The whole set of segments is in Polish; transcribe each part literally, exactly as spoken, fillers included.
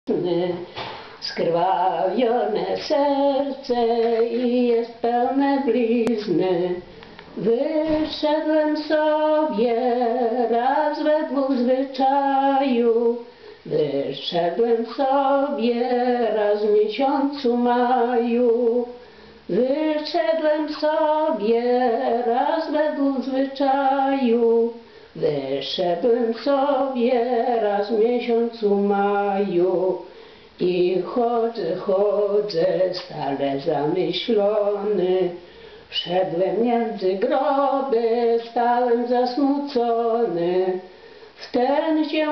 Skrwawione serce i jest pełne blizny. Wyszedłem sobie raz według zwyczaju. Wyszedłem sobie raz w miesiącu maju. Wyszedłem sobie raz według zwyczaju. Wyszedłem sobie raz w miesiącu maju. I chodzę, chodzę, stale zamyślony. Wszedłem między groby, stałem zasmucony. Wten się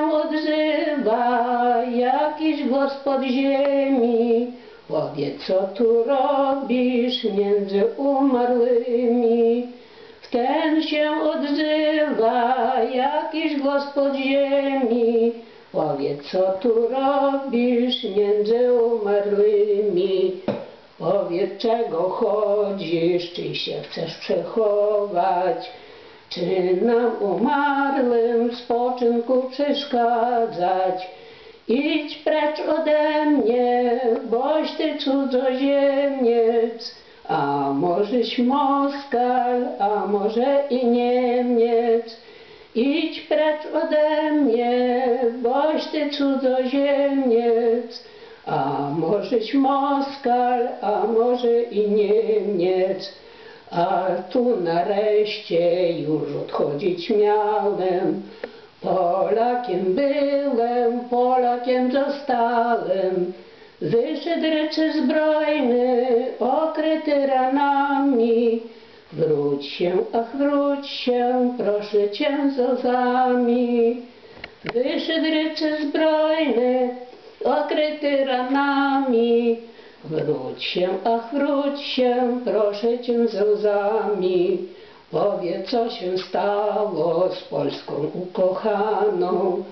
odzywa jakiś głos pod ziemi. Powiedz, co tu robisz między umarłymi? Wten się odzywa jakiś głos pod ziemi. Powiedz, co tu robisz między umarłymi? Powiedz, czego chodzisz, czy się chcesz przechować, czy nam umarłym w spoczynku przeszkadzać. Idź precz ode mnie, boś ty cudzoziemiec, a możeś Moskal, a może i Niemiec. Idź precz ode mnie, boś ty cudzoziemiec, a możeś Moskal, a może i Niemiec. A tu nareszcie już odchodzić miałem. Polakiem byłem, Polakiem zostałem. Wyszedł rycerz zbrojny, okryty ranami. Wróć się, ach wróć się, proszę cię z łzami. Wyszedł rycerz zbrojny, okryty ranami. Wróć się, ach wróć się, proszę cię z łzami. Powiedz, co się stało z Polską ukochaną.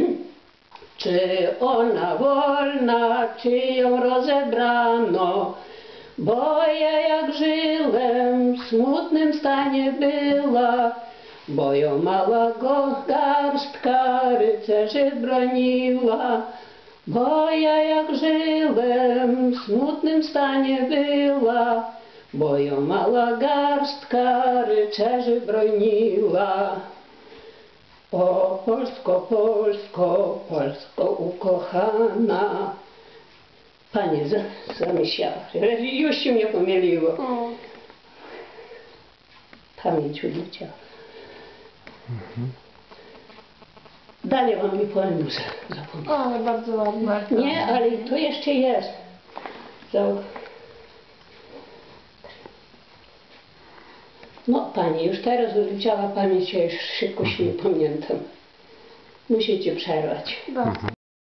Czy ona wolna, czy ją rozebrano? Bo ja jak żyłem, w smutnym stanie była, bo ją mała go garstka rycerzy broniła. Bo ja jak żyłem, w smutnym stanie była, bo ją mała garstka rycerzy broniła. O Polsko, Polsko, Polsko ukochana. Panie, zamyślała. Już się mnie pomyliło. Pamięć odleciała. Mhm. Dalej wam mi powiem, zapomniałam. Ale bardzo ładnie. Nie, ale to jeszcze jest. To... No Pani, już teraz odleciała pamięć, ja już szybko się nie pamiętam. Musicie przerwać. Bardzo.